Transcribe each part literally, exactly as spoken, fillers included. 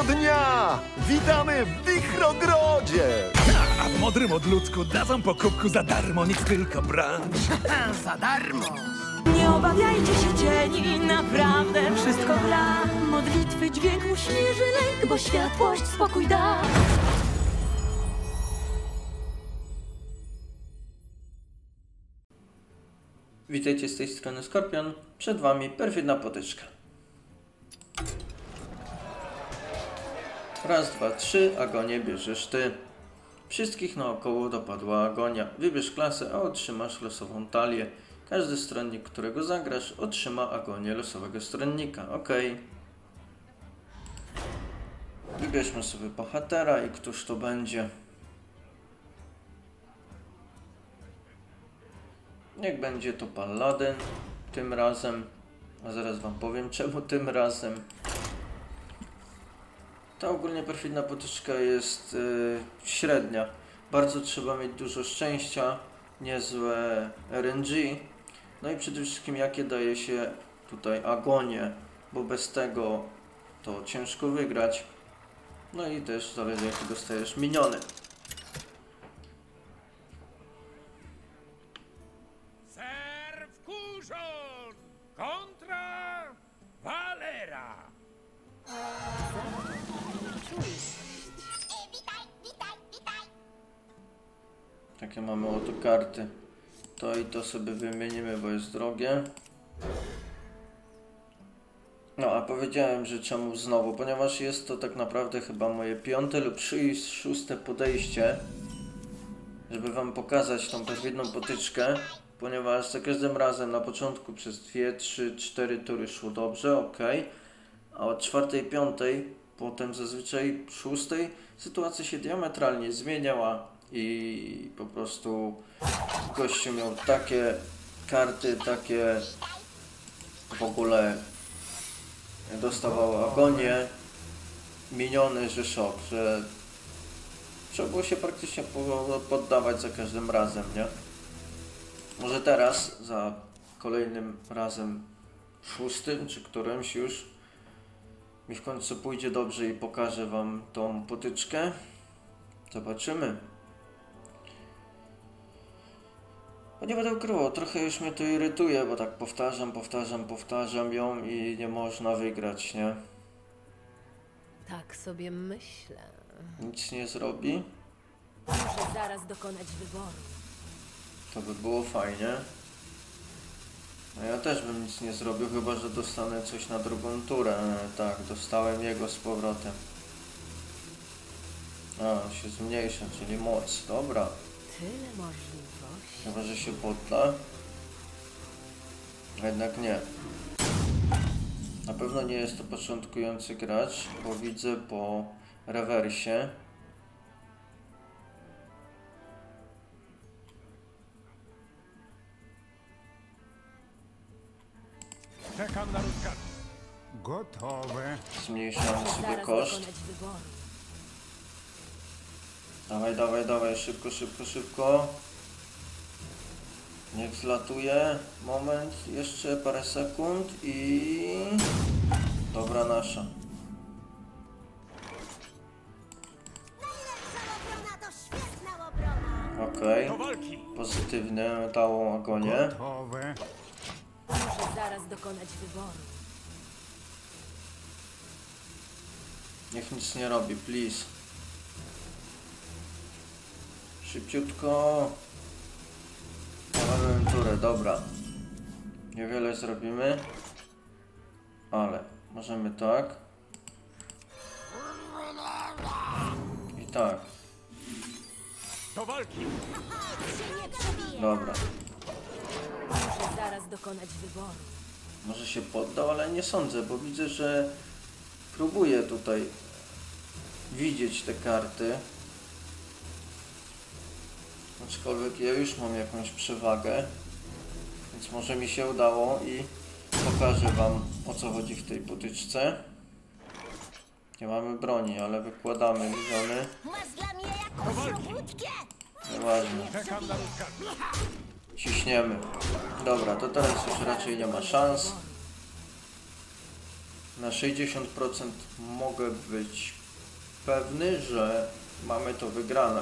Pięknego dnia! Witamy w Wichrogrodzie! A w modrym odludzku dadzą po kubku za darmo, nic tylko brać. Za darmo! Nie obawiajcie się cieni, naprawdę wszystko gra. Modlitwy dźwięk uśmierzy lęk, bo światłość spokój da. Witajcie z tej strony Skorpion, przed wami perfidna potyczka. Raz, dwa, trzy, agonię bierzesz ty. Wszystkich naokoło dopadła agonia. Wybierz klasę, a otrzymasz losową talię. Każdy stronnik, którego zagrasz, otrzyma agonię losowego stronnika. Ok. Wybierzmy sobie bohatera i któż to będzie. Niech będzie to Paladyn tym razem, a zaraz wam powiem czemu tym razem. Ta ogólnie perfidna potyczka jest yy, średnia. Bardzo trzeba mieć dużo szczęścia, niezłe R N G. No i przede wszystkim jakie daje się tutaj agonię, bo bez tego to ciężko wygrać. No i też zależy jakie dostajesz miniony. Kontra Valera. Takie mamy oto karty. To i to sobie wymienimy, bo jest drogie. No a powiedziałem, że czemu znowu, ponieważ jest to tak naprawdę chyba moje piąte lub szóste podejście, żeby wam pokazać tą perfidną potyczkę. Ponieważ za każdym razem na początku przez dwie, trzy, cztery tury szło dobrze, ok. A od czwartej, piątej, potem zazwyczaj szóstej sytuacja się diametralnie zmieniała i po prostu gościu miał takie karty, takie w ogóle dostawał agonię, miniony, że szok, że trzeba było się praktycznie poddawać za każdym razem, nie? Może teraz, za kolejnym razem szóstym, czy którymś już, mi w końcu pójdzie dobrze i pokażę wam tą potyczkę. Zobaczymy. Bo nie będę ukrywał, trochę już mnie to irytuje, bo tak powtarzam, powtarzam, powtarzam ją i nie można wygrać, nie? Tak sobie myślę. Nic nie zrobi. Muszę zaraz dokonać wyboru. To by było fajnie. No ja też bym nic nie zrobił, chyba że dostanę coś na drugą turę. E, tak, dostałem jego z powrotem. A, się zmniejsza, czyli moc. Dobra. Tyle możliwości. Chyba że się podda. Jednak nie. Na pewno nie jest to początkujący gracz, bo widzę po rewersie. Czekam na rozkaz. Gotowe. Zmniejszamy sobie Zaraz koszt. dokonać wyboru. Dawaj, dawaj, dawaj, szybko, szybko, szybko. Niech zlatuje. Moment, jeszcze parę sekund i... Dobra nasza. Okej. Okay. Pozytywne dało agonię. Gotowe. Muszę zaraz dokonać wyboru. Niech nic nie robi, please. Szybciutko. Mamy turę, dobra. Niewiele zrobimy. Ale możemy tak. I tak. Do walki. Dobra. Muszę zaraz dokonać wyboru. Może się poddał, ale nie sądzę, bo widzę, że próbuję tutaj widzieć te karty. Aczkolwiek ja już mam jakąś przewagę, więc może mi się udało i pokażę wam, o co chodzi w tej potyczce. Nie mamy broni, ale wykładamy miniony. Nieważne. Czekam na rozkaz. Ciśniemy. Dobra, to teraz już raczej nie ma szans. Na sześćdziesiąt procent mogę być pewny, że mamy to wygrane.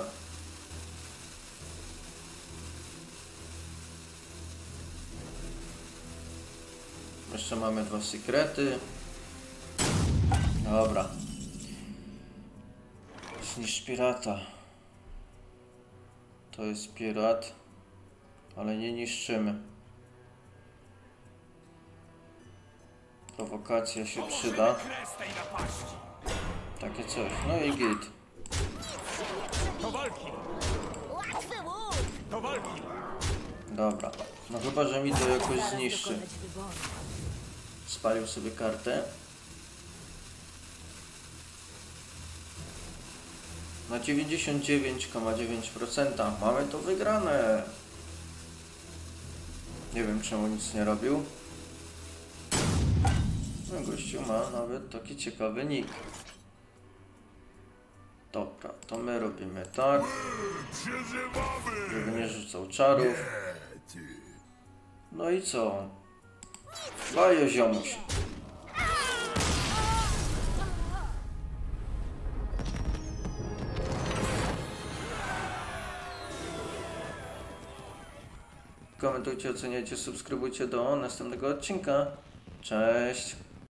Jeszcze mamy dwa sekrety. Dobra. Zniszcz pirata. To jest pirat, ale nie niszczymy. Prowokacja się przyda. Takie coś. No i git. Do walki! Do walki! Dobra. No chyba, że mi to jakoś zniszczy. Spalił sobie kartę. Na dziewięćdziesiąt dziewięć przecinek dziewięć procent mamy to wygrane. Nie wiem, czemu nic nie robił. No, gościu ma nawet taki ciekawy nick. Dobra, to my robimy tak, żeby nie rzucał czarów. No i co? Bajo ziomuś. Komentujcie, oceniajcie, subskrybujcie do następnego odcinka. Cześć!